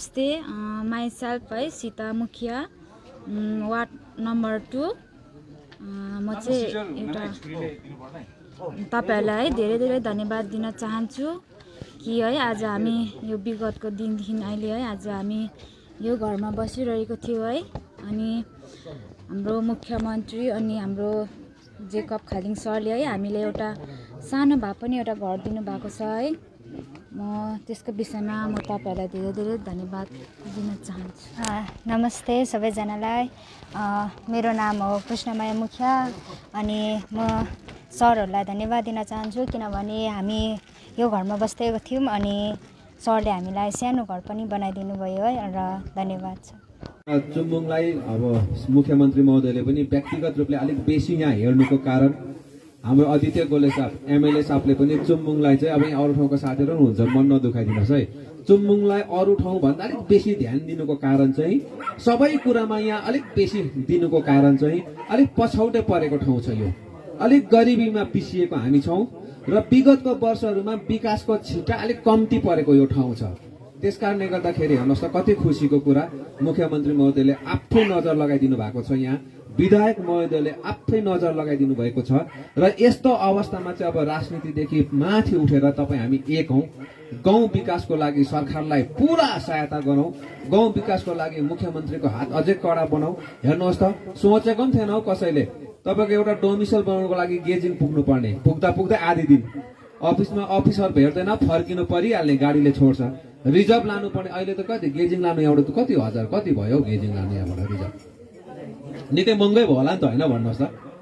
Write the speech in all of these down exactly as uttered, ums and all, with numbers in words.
नमस्ते, myself है Sita Mukhiya, ward number two. म चाहिँ एउटा तपाईहरुलाई धेरै धेरै धन्यवाद दिन चाहन्छु कि है आज हामी यो विगतको दिनदेखि अहिले है आज हामी यो घरमा बसिरहेको थियौँ है। अनि हाम्रो मुख्यमन्त्री अनि हाम्रो जेकब खालिङ सरले है हामीले एउटा सानो भए पनि एउटा घर दिनुभएको छ है। म त्यसको विषयमा म तपाईहरुलाई धेरै धेरै धन्यवाद दिन चाहन्छु। नमस्ते सबैजनालाई, मेरो नाम हो कृष्णमाया मुखिया अनि म सरहरूलाई धन्यवाद दिन चाहन्छु किनभने हामी यो घरमा बस्दै थियौँ अनि सरले हामीलाई सानो घर पनि बनाइदिनु भयो है र धन्यवाद छ। चुम्बुङलाई अब मुख्यमन्त्री महोदयले पनि व्यक्तिगत रूपले अलिक बेसी यहाँ हेर्नुको कारण हाम्रो आदित्य गोले साहब एमएलए साहबले पनि चुम्बुङलाई चाहिँ अब यहाँ अरू ठाउँको साथीहरू हुनुहुन्छ मन नदुखाइदिनुहोस् है। चुम्बुङलाई अरू ठाउँ भन्दा अलिक बेसी ध्यान दिनुको कारण चाहिँ सबै कुरामा यहाँ अलिक बेसी दिनुको कारण चाहिँ अलिक पछौटे परेको ठाउँ छ। यो अलिक गरिबीमा पिसिएको हामी छौँ र विगतको वर्षहरूमा विकासको छिटा अलिक कम्ती परेको यो ठाउँ छ। त्यस कारणले गर्दाखेरि हेर्नुहोस् त कति खुसीको कुरा मुख्यमन्त्री महोदयले आफै नजर लगाइदिनु भएको छ। यहाँ विधायक महोदयले आफै नजर लगाइदिनु भएको छ र यस्तो अवस्थामा चाहिँ अब राजनीतिदेखि माथि उठेर तपाईँ हामी एक हौँ। गाउँ विकासको लागि सरकारलाई पुरा सहायता गरौँ, गाउँ विकासको लागि मुख्यमन्त्रीको हात अझै कडा बनाऊ। हेर्नुहोस् त सोचेको पनि थिएन हौ कसैले तपाईँको एउटा डोमिसाइल बनाउनुको लागि गेजिङ पुग्नु पर्ने, पुग्दा पुग्दै आधी दिन अफिसमा अफिसर भेट्दैन, फर्किनु परिहाल्ने, गाडीले छोड्छ। रिजर्भ लानुपर्ने अहिले त कति गेजिङ लानु यहाँबाट त कति हजार कति भयो गेजिङ लानु यहाँबाट रिजर्भ, निकै महँगै भयो होला नि त होइन भन्नुहोस् त।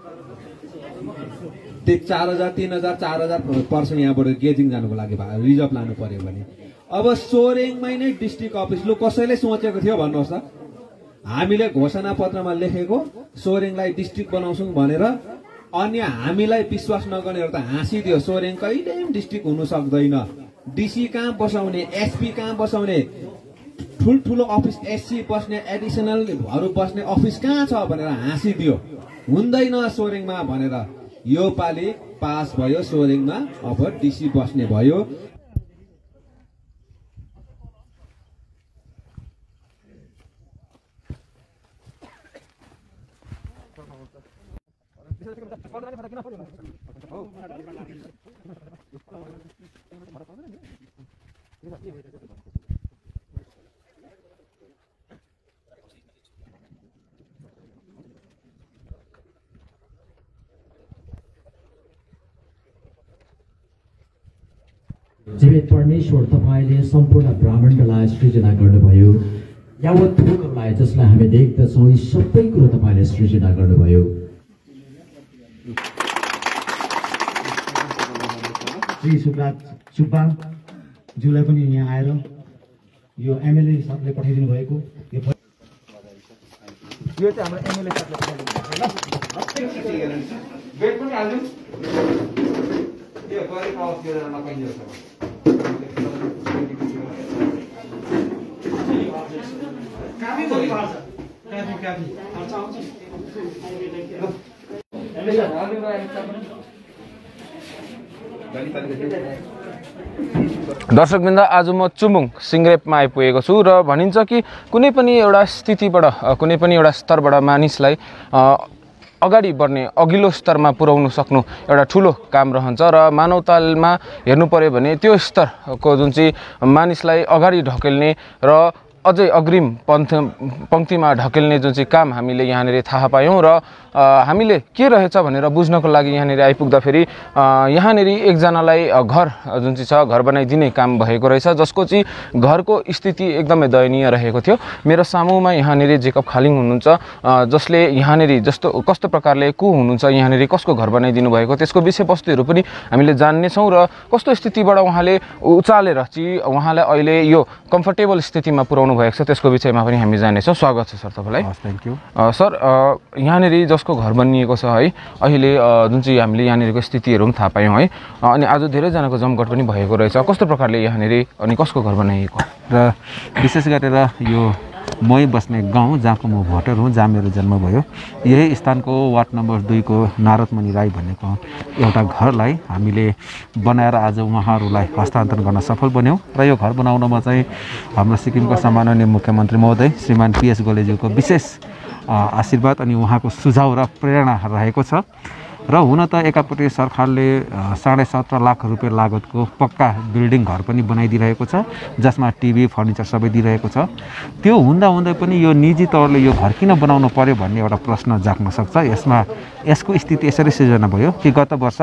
त्यो चार हजार तिन हजार चार हजार पर्छ यहाँबाट गेजिङ जानुको लागि रिजर्भ लानु पर्यो भने। अब सोरेङमै नै डिस्ट्रिक्ट अफिस लु कसैले सोचेको थियो भन्नुहोस् त। हामीले घोषणा पत्रमा लेखेको सोरेङलाई डिस्ट्रिक्ट बनाउँछौँ भनेर, अनि हामीलाई विश्वास नगर्नेहरू त हाँसिदियो सोरेङ कहिले पनि डिस्ट्रिक्ट हुनु सक्दैन, डिसी कहाँ बसाउने, एसपी कहाँ बसाउने, ठुल्ठुलो अफिस एससी बस्ने एडिसनलहरू बस्ने अफिस कहाँ छ भनेर हाँसिदियो, हुँदैन सोरेङमा भनेर। यो पालि पास भयो सोरेङमा, अब डिसी बस्ने भयो। जीवित परमेश्वर तपाईँले सम्पूर्ण ब्राह्मणलाई सृजना गर्नुभयो, यावत थोकहरूलाई जसलाई हामी देख्दछौँ यी सबै कुरो तपाईँले सृजना गर्नुभयो। श्री सुब्राज सुब्बा ज्यूलाई पनि यहाँ आएर यो एमएलए साहबले पठाइदिनु भएको यो चाहिँ हाम्रो एमएलए साहबले पठाइदिनु भएको बेड पनि हाल्नु यो गरिब आवास योजनामा पाइन्छ। काफी भयो काफी काफी खर्च आउँछ। दर्शकवृन्द, आज म चुम्बुङ सिङ्ग्रेपमा आइपुगेको छु र भनिन्छ कि कुनै पनि एउटा स्थितिबाट कुनै पनि एउटा स्तरबाट मानिसलाई अगाडि बढ्ने अघिल्लो स्तरमा पुर्याउन सक्नु एउटा ठुलो काम रहन्छ र मानवतालमा हेर्नु पर्यो भने त्यो स्तरको जुन चाहिँ मानिसलाई अगाडि ढकेल्ने र अझै अग्रिम पन्थ पङ्क्तिमा ढकेल्ने जुन चाहिँ काम हामीले यहाँनिर थाहा पायौँ र हामीले के रहेछ भनेर बुझ्नको लागि यहाँनिर आइपुग्दाखेरि यहाँनिर एकजनालाई घर जुन चाहिँ छ घर बनाइदिने काम भएको रहेछ, जसको चाहिँ घरको स्थिति एकदमै दयनीय रहेको थियो। मेरो सामुमा यहाँनिर जेकब खालिङ हुनुहुन्छ, जसले यहाँनिर जस्तो कस्तो प्रकारले को हुनुहुन्छ, यहाँनिर कसको घर बनाइदिनु भएको त्यसको विषयवस्तुहरू पनि हामीले जान्नेछौँ र कस्तो स्थितिबाट उहाँले उचालेर चाहिँ उहाँलाई अहिले यो कम्फर्टेबल स्थितिमा पुर्याउनु भएको छ त्यसको विषयमा पनि हामी जान्नेछौँ। स्वागत छ सर तपाईँलाई। Thank you sir. यहाँनिर जसको घर बनिएको छ है अहिले जुन चाहिँ हामीले यहाँनिरको स्थितिहरू पनि थाहा पायौँ है, अनि आज धेरैजनाको जमघट पनि भएको रहेछ, कस्तो प्रकारले यहाँनिर अनि कसको घर बनाइएको र विशेष गरेर यो मै बस्ने गाउँ जहाँको म भोटर हुँ, जहाँ मेरो जन्म भयो, यही स्थानको वार्ड नम्बर दुईको नारदमणि राई भनेको एउटा घरलाई हामीले बनाएर आज उहाँहरूलाई हस्तान्तरण गर्न सफल बन्यौँ। र यो घर बनाउनमा चाहिँ हाम्रो सिक्किमको सम्माननीय मुख्यमन्त्री महोदय श्रीमान पीएस गोलेज्यूको विशेष आशीर्वाद अनि उहाँको सुझाव र प्रेरणा रहेको छ। र हुन त एकापट्टि सरकारले साढे सत्र लाख रुपियाँ लागतको पक्का बिल्डिङ घर पनि बनाइदिइरहेको छ, जसमा टिभी फर्निचर सबै दिइरहेको छ। त्यो हुँदा हुँदै पनि यो निजी तौरले यो घर किन बनाउनु पर्यो भन्ने एउटा प्रश्न जाग्न सक्छ। यसमा यसको स्थिति यसरी सिर्जना भयो कि गत वर्ष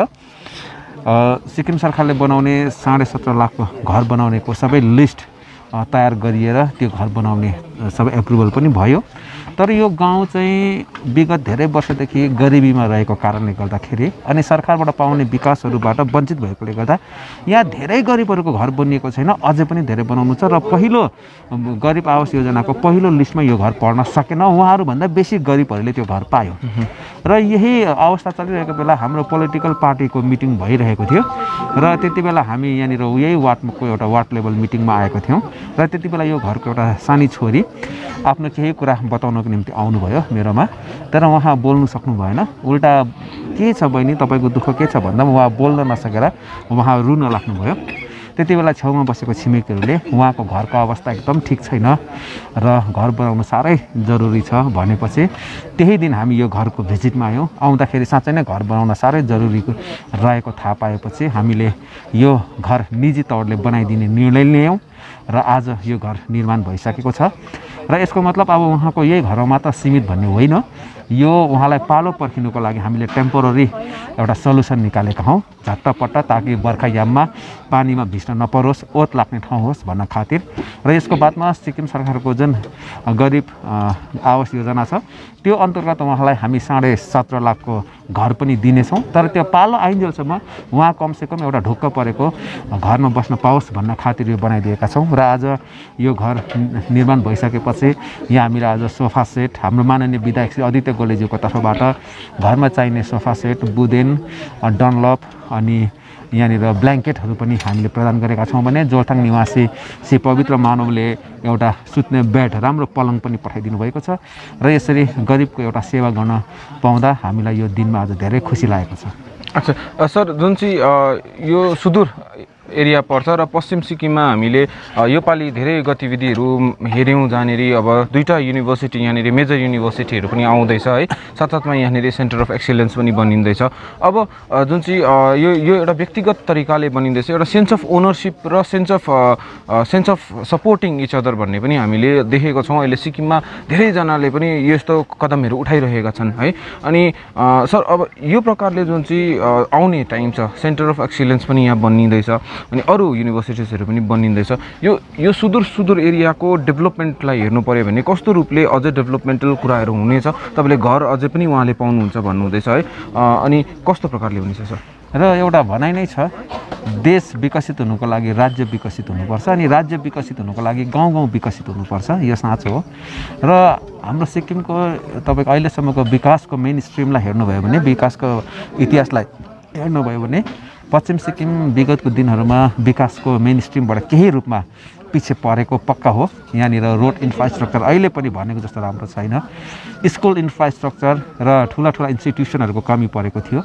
सिक्किम सरकारले बनाउने साढे सत्र लाखको घर बनाउनेको सबै लिस्ट तयार गरिएर त्यो घर बनाउने सबै एप्रुभल पनि भयो। तर यो गाउँ चाहिँ विगत धेरै वर्षदेखि गरिबीमा रहेको कारणले गर्दाखेरि अनि सरकारबाट पाउने विकासहरूबाट वञ्चित भएकोले गर्दा यहाँ धेरै गरिबहरूको घर बनिएको छैन, अझै पनि धेरै बनाउनु छ। र पहिलो गरिब आवास योजनाको पहिलो लिस्टमा यो घर पर्न सकेन, उहाँहरूभन्दा बेसी गरिबहरूले त्यो घर पायो। र यही अवस्था चलिरहेको बेला हाम्रो पोलिटिकल पार्टीको मिटिङ भइरहेको थियो र त्यति बेला हामी यहाँनिर यही वार्डको एउटा वार्ड लेभल मिटिङमा आएको थियौँ। र त्यति बेला यो घरको एउटा सानी छोरी आफ्नो केही कुरा बताउनको निम्ति आउनुभयो मेरोमा, तर उहाँ बोल्नु सक्नु भएन। उल्टा के छ बहिनी तपाईँको दुःख के छ भन्दा उहाँ बोल्न नसकेर उहाँ रुन लाग्नुभयो। त्यति बेला छेउमा बसेको छिमेकीहरूले उहाँको घरको अवस्था एकदम ठिक छैन र घर बनाउनु साह्रै जरुरी छ भनेपछि त्यही दिन हामी यो घरको भिजिटमा आयौँ। आउँदाखेरि साँच्चै नै घर बनाउन साह्रै जरुरी रहेको थाहा पाएपछि हामीले यो घर निजी तौरले बनाइदिने निर्णय लियौँ र आज यो घर निर्माण भइसकेको छ। र यसको मतलब अब उहाँको यही घरमा मात्र सीमित भन्ने होइन, यो उहाँलाई पालो पर्खिनुको लागि हामीले टेम्पोररी एउटा सल्युसन निकालेका हौँ झट्टपट्ट, ताकि बर्खायाममा पानीमा भिज्न नपरोस्, ओत लाग्ने ठाउँ होस् भन्न खातिर। र यसको बादमा सिक्किम सरकारको जुन गरिब आवास योजना छ त्यो अन्तर्गत उहाँलाई हामी साढे सत्र लाखको घर पनि दिनेछौँ। तर त्यो पालो आइन्जेलसम्म उहाँ कमसेकम एउटा ढुक्क परेको घरमा बस्न पाओस् भन्न खातिर यो बनाइदिएका छौँ। र आज यो घर निर्माण भइसकेपछि यहाँ हामीले आज सोफा सेट हाम्रो माननीय विधायक श्री आदित्य गोलेज्यूको तर्फबाट घरमा चाहिने सोफा सेट, बुदेन, डनलप अनि यहाँनिर ब्ल्याङ्केटहरू पनि हामीले प्रदान गरेका छौँ भने जोरथाङ निवासी श्री पवित्र मानवले एउटा सुत्ने बेड, राम्रो पलङ पनि पठाइदिनु भएको छ। र यसरी गरिबको एउटा सेवा गर्न पाउँदा हामीलाई यो दिनमा आज धेरै खुसी लागेको छ। अच्छा सर, जुन चाहिँ यो सुदूर एरिया पर्छ र पश्चिम सिक्किममा हामीले योपालि धेरै गतिविधिहरू हेऱ्यौँ, जहाँनिर अब दुईवटा युनिभर्सिटी यहाँनिर मेजर युनिभर्सिटीहरू पनि आउँदैछ है, साथसाथमा यहाँनिर सेन्टर अफ एक्सिलेन्स पनि बनिँदैछ। अब जुन चाहिँ यो यो एउटा व्यक्तिगत तरिकाले बनिँदैछ, एउटा सेन्स अफ ओनरसिप र sense of sense of supporting each other भन्ने पनि हामीले देखेको छौँ। अहिले सिक्किममा धेरैजनाले पनि यस्तो कदमहरू उठाइरहेका छन् है। अनि सर, अब यो प्रकारले जुन चाहिँ आउने टाइम छ, सेन्टर अफ एक्सिलेन्स पनि यहाँ बनिँदैछ अनि अरू युनिभर्सिटिजहरू पनि बनिँदैछ, यो यो सुदूर सुदूर एरियाको डेभलपमेन्टलाई हेर्नु पऱ्यो भने कस्तो रूपले अझै डेभलपमेन्टल कुराहरू हुनेछ? तपाईँले घर अझै पनि उहाँले पाउनुहुन्छ भन्नुहुँदैछ है, अनि कस्तो प्रकारले हुनेछ सर? र एउटा भनाइ नै छ, देश विकसित हुनुको लागि राज्य विकसित हुनुपर्छ अनि राज्य विकसित हुनुको लागि गाउँ गाउँ विकसित हुनुपर्छ, यो साँचो हो। र हाम्रो सिक्किमको तपाईँको अहिलेसम्मको विकासको मेन स्ट्रिमलाई हेर्नुभयो भने, विकासको इतिहासलाई हेर्नुभयो भने पश्चिम सिक्किम विगतको दिनहरूमा विकासको मेन स्ट्रिमबाट केही रूपमा पछि परेको पक्का हो। यहाँनिर रोड इन्फ्रास्ट्रक्चर अहिले पनि भनेको जस्तो राम्रो छैन, स्कुल इन्फ्रास्ट्रक्चर र ठुला ठुला इन्स्टिट्युसनहरूको कमी परेको थियो।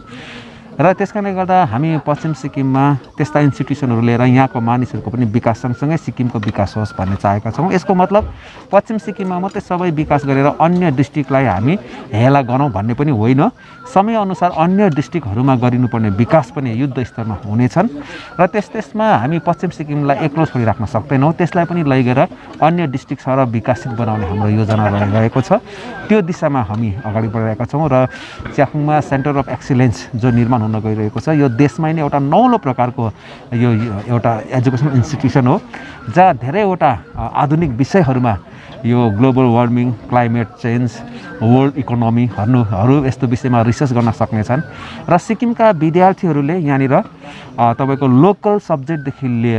र त्यसकारणले गर्दा हामी पश्चिम सिक्किममा त्यस्ता इन्स्टिट्युसनहरू लिएर यहाँको मानिसहरूको पनि विकास सँगसँगै सिक्किमको विकास होस् भन्ने चाहेका छौँ। यसको मतलब पश्चिम सिक्किममा मात्रै सबै विकास गरेर अन्य डिस्ट्रिक्टलाई हामी हेला गरौँ भन्ने पनि होइन। समयअनुसार अन्य डिस्ट्रिक्टहरूमा गरिनुपर्ने विकास पनि युद्ध स्तरमा हुनेछन् र त्यस त्यसमा हामी पश्चिम सिक्किमलाई एक्लो छोडिराख्न सक्दैनौँ, त्यसलाई पनि लैगएर अन्य डिस्ट्रिक्ट सर विकसित बनाउने हाम्रो योजना रहेको छ। त्यो दिशामा हामी अगाडि बढिरहेका छौँ र च्याखुङमा सेन्टर अफ एक्सिलेन्स जो निर्माण हुन गइरहेको छ, यो देशमै नै एउटा नौलो प्रकारको यो एउटा एजुकेसन इन्स्टिट्युसन हो, जहाँ धेरैवटा आधुनिक विषयहरूमा यो global warming, climate change, world इकोनोमीहरू यस्तो विषयमा रिसर्च गर्न सक्नेछन्। र सिक्किमका विद्यार्थीहरूले यहाँनिर तपाईँको लोकल सब्जेक्टदेखि लिएर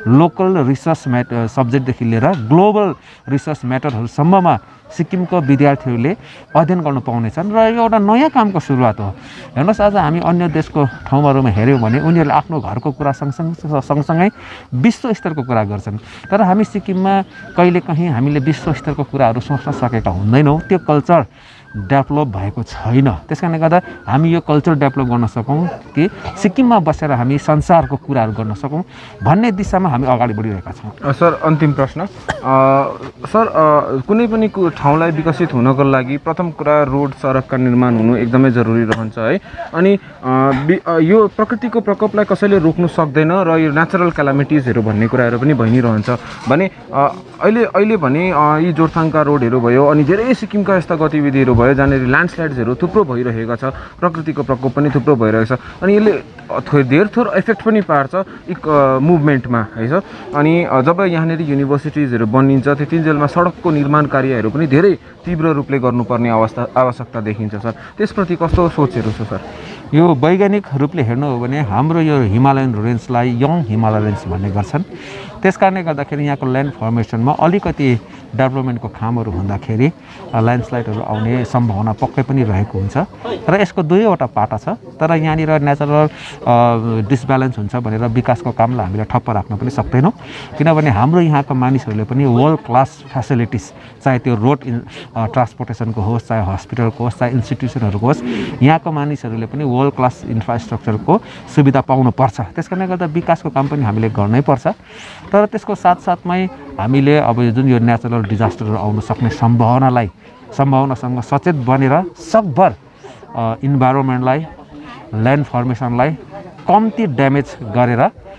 लोकल रिसर्च म्याटर सब्जेक्टदेखि लिएर ग्लोबल रिसर्च म्याटरहरूसम्ममा सिक्किमको विद्यार्थीहरूले अध्ययन गर्न पाउनेछन् र यो एउटा नयाँ कामको सुरुवात हो। हेर्नुहोस्, आज हामी अन्य देशको ठाउँहरूमा हेऱ्यौँ भने उनीहरूले आफ्नो घरको कुरा सँगसँगै सँगसँगै विश्व स्तरको कुरा गर्छन्, तर हामी सिक्किममा कहिलेकाहीँ हामीले विश्व स्तरको कुराहरू सोच्न सकेका हुँदैनौँ। त्यो कल्चर डेभलप भएको छैन। त्यस कारणले गर्दा हामी यो कल्चर डेभलप गर्न सकौँ कि सिक्किममा बसेर हामी संसारको कुराहरू गर्न सकौँ भन्ने दिशामा हामी अगाडि बढिरहेका छौँ। सर, अन्तिम प्रश्न सर, कुनै पनि ठाउँलाई विकसित हुनको लागि प्रथम कुरा रोड सडकका निर्माण हुनु एकदमै जरुरी रहन्छ है। अनि यो प्रकृतिको प्रकोपलाई कसैले रोक्नु सक्दैन र यो नेचुरल क्यालामिटिजहरू भन्ने कुराहरू पनि भइ नै रहन्छ भने अहिले अहिले भने यी जोरथाङका रोडहरू भयो अनि धेरै सिक्किमका यस्ता गतिविधिहरू भयो जहाँनिर ल्यान्डस्लाइड्सहरू थुप्रो भइरहेको छ, प्रकृतिको प्रकोप पनि थुप्रो भइरहेको छ अनि यसले थोरै धेर थोर इफेक्ट पनि पार्छ एक मुभमेन्टमा है सर। अनि जब यहाँनिर युनिभर्सिटिजहरू बनिन्छ त्यतिन्जेलमा सडकको निर्माण कार्यहरू पनि धेरै तीव्र रूपले गर्नुपर्ने अवस्था आवश्यकता देखिन्छ सर, त्यसप्रति कस्तो सोचहरू छ सर? यो वैज्ञानिक रूपले हेर्नु हो भने हाम्रो यो हिमालयन रेन्जलाई यङ हिमालय रेन्ज भन्ने गर्छन्। त्यस कारणले गर्दाखेरि यहाँको ल्यान्ड फर्मेसनमा अलिकति डेभलपमेन्टको कामहरू हुँदाखेरि ल्यान्डस्लाइडहरू आउने सम्भावना पक्कै पनि रहेको हुन्छ र यसको दुईवटा पाटा छ। तर यहाँनिर नेचुरल डिसब्यालेन्स हुन्छ भनेर विकासको कामलाई हामीले ठप्प राख्न पनि सक्दैनौँ, किनभने हाम्रो यहाँको मानिसहरूले पनि वर्ल्ड क्लास फेसिलिटिज, चाहे त्यो रोड ट्रान्सपोर्टेसनको होस्, चाहे हस्पिटलको होस्, चाहे इन्स्टिट्युसनहरूको होस्, यहाँको मानिसहरूले पनि वर्ल्ड क्लास इन्फ्रास्ट्रक्चरको सुविधा पाउनुपर्छ। त्यस कारणले गर्दा विकासको काम पनि हामीले गर्नै पर्छ। तर त्यसको साथसाथमै हामीले अब जुन यो नेचुरल डिजास्टरहरू आउन सक्ने सम्भावनालाई सम्भावनासँग सचेत बनेर सकभर इन्भाइरोमेन्टलाई, ल्यान्ड फर्मेसनलाई कम्ती ड्यामेज गरेर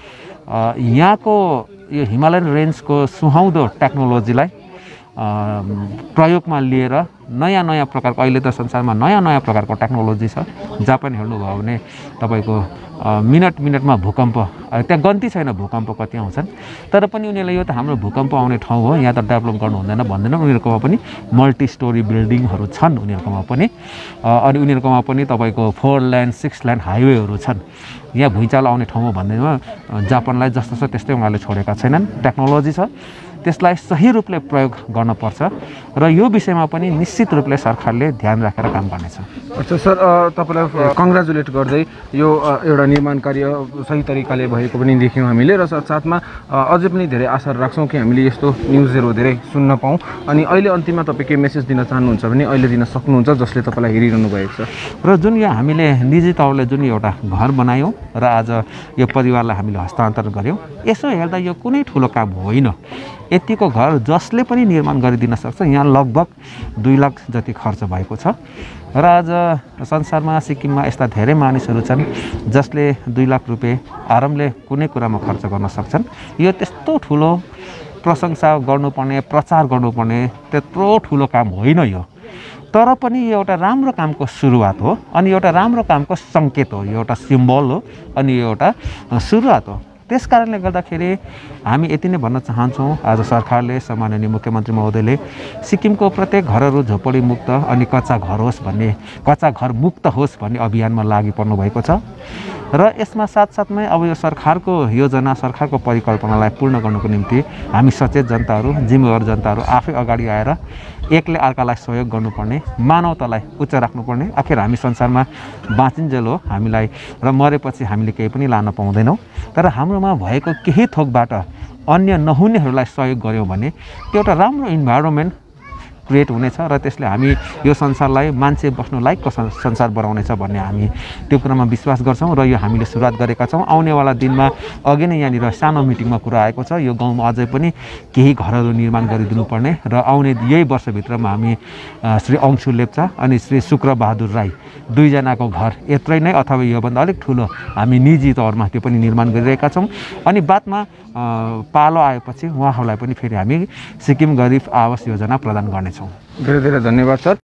यहाँको यो हिमालयन रेन्जको सुहाउँदो टेक्नोलोजीलाई प्रयोगमा लिएर नयाँ नयाँ प्रकारको, अहिले त संसारमा नयाँ नयाँ प्रकारको टेक्नोलोजी छ। जापान हेर्नुभयो भने तपाईँको मिनट मिनटमा भूकम्प, त्यहाँ गन्ती छैन भूकम्प कति आउँछन्, तर पनि उनीहरूले यो त हाम्रो भूकम्प आउने ठाउँ हो, यहाँ त डेभलप गर्नु हुँदैन भन्दैन। उनीहरूकोमा पनि मल्टी स्टोरी बिल्डिङहरू छन् उनीहरूकोमा पनि, अनि उनीहरूकोमा पनि तपाईँको फोर लेन सिक्स लेन हाइवेहरू छन्। यहाँ भुइँचालो आउने ठाउँ हो भन्दैमा जापानलाई जस्तो छ त्यस्तै उनीहरूले छोडेका छैनन्। टेक्नोलोजी छ, त्यसलाई सही रूपले प्रयोग गर्नुपर्छ र यो विषयमा पनि निश्चित रूपले सरकारले ध्यान राखेर काम गर्नेछ। अच्छा सर, तपाईँलाई कङ्ग्रेचुलेट गर्दै यो एउटा निर्माण कार्य सही तरिकाले भएको पनि देख्यौँ हामीले र साथसाथमा अझै पनि धेरै आशा राख्छौँ कि हामीले यस्तो न्युजहरू धेरै सुन्न पाऊँ। अनि अहिले अन्तिममा तपाईँ के मेसेज दिन चाहनुहुन्छ भने अहिले दिन सक्नुहुन्छ जसले तपाईँलाई हेरिरहनु भएको छ? र जुन यो हामीले निजी तौरले जुन एउटा घर बनायौँ र आज यो परिवारलाई हामीले हस्तान्तरण गऱ्यौँ, यसो हेर्दा यो कुनै ठुलो काम होइन। यतिको घर जसले पनि निर्माण गरिदिन सक्छ। यहाँ लगभग दुई लाख जति खर्च भएको छ र आज संसारमा सिक्किममा यस्ता धेरै मानिसहरू छन् जसले दुई लाख रुपियाँ आरामले कुनै कुरामा खर्च गर्न सक्छन्। यो त्यस्तो ठुलो प्रशंसा गर्नुपर्ने, प्रचार गर्नुपर्ने त्यत्रो ठुलो काम होइन यो, तर पनि यो एउटा राम्रो कामको सुरुवात हो अनि एउटा राम्रो कामको सङ्केत हो, यो एउटा सिम्बल हो अनि यो एउटा सुरुवात हो। त्यस कारणले गर्दाखेरि हामी यति नै भन्न चाहन्छौँ, आज सरकारले, सम्माननीय मुख्यमन्त्री महोदयले सिक्किमको प्रत्येक घरहरू झोपडी मुक्त अनि कच्चा घर होस् भन्ने, कच्चा घर मुक्त होस् भन्ने अभियानमा लागि पर्नु भएको छ र यसमा साथसाथमै अब यो सरकारको योजना, सरकारको परिकल्पनालाई पूर्ण गर्नको निम्ति हामी सचेत जनताहरू, जिम्मेवार जनताहरू आफै अगाडि आएर एकले अर्कालाई सहयोग गर्नुपर्ने, मानवतालाई उच्च राख्नुपर्ने। आखिर हामी संसारमा बाँचिन्जेल हो हामीलाई र मरेपछि हामीले केही पनि लान पाउँदैनौँ, तर हाम्रोमा भएको केही थोकबाट अन्य नहुनेहरूलाई सहयोग गऱ्यौँ भने त्यो एउटा राम्रो इन्भाइरोमेन्ट क्रिएट हुनेछ र त्यसले हामी यो संसारलाई मान्छे बस्नु लायकको संसार बनाउनेछ भन्ने हामी त्यो कुरामा विश्वास गर्छौँ र यो हामीले सुरुवात गरेका छौँ। आउनेवाला दिनमा अघि नै यहाँनिर सानो मिटिङमा कुरा आएको छ, यो गाउँमा अझै पनि केही घरहरू निर्माण गरिदिनुपर्ने र आउने यही वर्षभित्रमा हामी श्री अंशु लेप्चा अनि श्री शुक्रबहादुर राई दुईजनाको घर यत्रै नै अथवा योभन्दा अलिक ठुलो हामी निजी तौरमा त्यो पनि निर्माण गरिरहेका छौँ। अनि बादमा पालो आएपछि उहाँहरूलाई पनि फेरि हामी सिक्किम गरिब आवास योजना प्रदान गर्नेछौँ। धेरै धेरै धन्यवाद सर।